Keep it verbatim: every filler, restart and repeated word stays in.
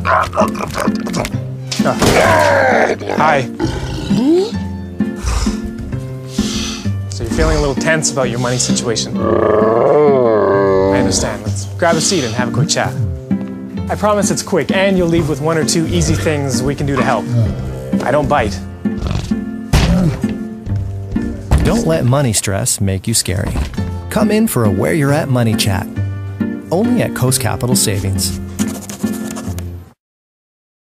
Hi. So you're feeling a little tense about your money situation. I understand. Let's grab a seat and have a quick chat. I promise it's quick, and you'll leave with one or two easy things we can do to help. I don't bite. Don't let money stress make you scary. Come in for a Where You're At money chat. Only at Coast Capital Savings.